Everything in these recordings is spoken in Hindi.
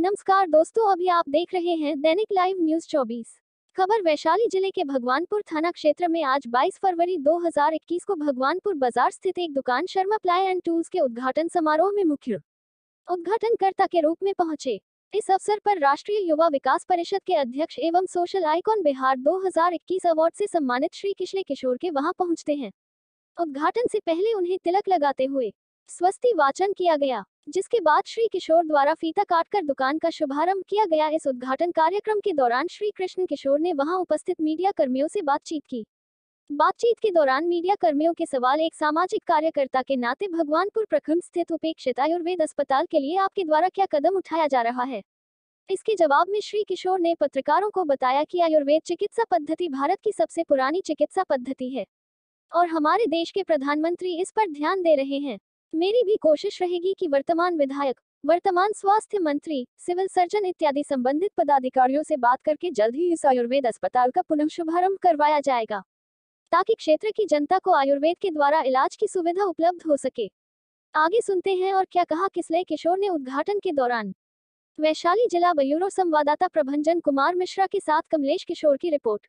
नमस्कार दोस्तों, अभी आप देख रहे हैं दैनिक लाइव न्यूज 24। खबर वैशाली जिले के भगवानपुर थाना क्षेत्र में आज 22 फरवरी 2021 को भगवानपुर बाजार स्थित एक दुकान शर्मा प्लाई एंड टूल्स के उद्घाटन समारोह में मुख्य उद्घाटनकर्ता के रूप में पहुंचे। इस अवसर पर राष्ट्रीय युवा विकास परिषद के अध्यक्ष एवं सोशल आइकॉन बिहार 2021 अवार्ड से सम्मानित श्री किशले किशोर के वहां पहुंचते हैं। उद्घाटन से पहले उन्हें तिलक लगाते हुए स्वस्ति वाचन किया गया, जिसके बाद श्री किशोर द्वारा फीता काटकर दुकान का शुभारंभ किया गया। इस उद्घाटन कार्यक्रम के दौरान श्री कृष्ण किशोर ने वहां उपस्थित मीडिया कर्मियों से बातचीत की। बातचीत के दौरान मीडिया कर्मियों के सवाल, एक सामाजिक कार्यकर्ता के नाते भगवानपुर प्रखंड स्थित उपेक्षित आयुर्वेद अस्पताल के लिए आपके द्वारा क्या कदम उठाया जा रहा है। इसके जवाब में श्री किशोर ने पत्रकारों को बताया कि आयुर्वेद चिकित्सा पद्धति भारत की सबसे पुरानी चिकित्सा पद्धति है और हमारे देश के प्रधानमंत्री इस पर ध्यान दे रहे हैं। मेरी भी कोशिश रहेगी कि वर्तमान विधायक, वर्तमान स्वास्थ्य मंत्री, सिविल सर्जन इत्यादि संबंधित पदाधिकारियों से बात करके जल्द ही इस आयुर्वेद अस्पताल का पुनः शुभारंभ करवाया जाएगा, ताकि क्षेत्र की जनता को आयुर्वेद के द्वारा इलाज की सुविधा उपलब्ध हो सके। आगे सुनते हैं और क्या कहा किशले किशोर ने उद्घाटन के दौरान। वैशाली जिला ब्यूरो संवाददाता प्रभंजन कुमार मिश्रा के साथ कमलेश किशोर की रिपोर्ट।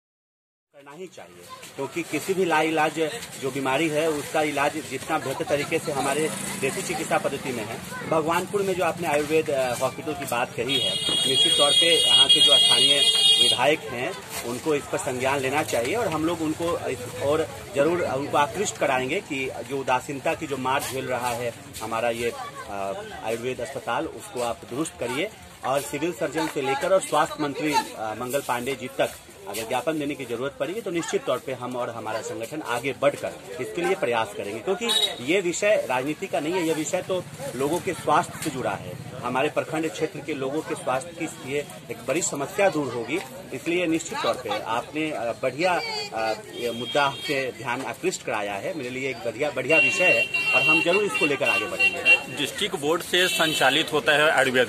करना ही चाहिए, क्योंकि किसी भी लाइलाज जो बीमारी है उसका इलाज जितना बेहतर तरीके से हमारे देसी चिकित्सा पद्धति में है। भगवानपुर में जो आपने आयुर्वेद हॉस्पिटल की बात कही है, निश्चित तौर पे यहाँ के जो स्थानीय विधायक हैं उनको इस पर संज्ञान लेना चाहिए और हम लोग उनको और जरूर उनको आकृष्ट कराएंगे कि जो उदासीनता की जो मार झेल रहा है हमारा ये आयुर्वेद अस्पताल, उसको आप दुरुस्त करिए। और सिविल सर्जन से लेकर और स्वास्थ्य मंत्री मंगल पांडे जी तक अगर ज्ञापन देने की जरूरत पड़ी तो निश्चित तौर पे हम और हमारा संगठन आगे बढ़कर इसके लिए प्रयास करेंगे, क्योंकि ये विषय राजनीति का नहीं है। ये विषय तो लोगों के स्वास्थ्य से जुड़ा है। हमारे प्रखंड क्षेत्र के लोगों के स्वास्थ्य की ये एक बड़ी समस्या दूर होगी। इसलिए निश्चित तौर पे आपने बढ़िया मुद्दा से ध्यान आकृष्ट कराया है। मेरे लिए एक बढ़िया विषय है और हम जरूर इसको लेकर आगे बढ़ेंगे। डिस्ट्रिक्ट बोर्ड से संचालित होता है आयुर्वेद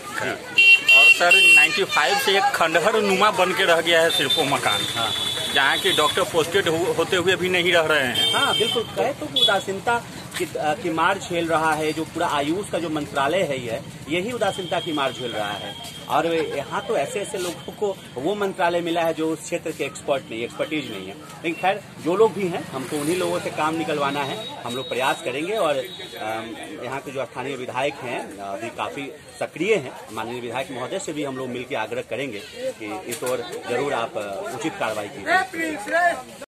और सर 95 से एक खंडहर नुमा बन के रह गया है सिर्फ वो मकान। हाँ। जहाँ की डॉक्टर पोस्टेड होते हुए भी नहीं रह रहे हैं। हाँ बिल्कुल, कहे तो उदासीनता की मार झेल रहा है। जो पूरा आयुष का जो मंत्रालय है यही उदासीनता की मार झेल रहा है। और यहाँ तो ऐसे ऐसे लोगों को वो मंत्रालय मिला है जो उस क्षेत्र के एक्सपर्टीज नहीं है। लेकिन खैर जो लोग भी हैं, हमको उन्हीं लोगों से काम निकलवाना है। हम लोग प्रयास करेंगे और यहाँ के जो स्थानीय विधायक हैं अभी काफी सक्रिय हैं। माननीय विधायक महोदय से भी हम लोग मिलकर आग्रह करेंगे कि इस ओर जरूर आप उचित कार्रवाई कीजिए।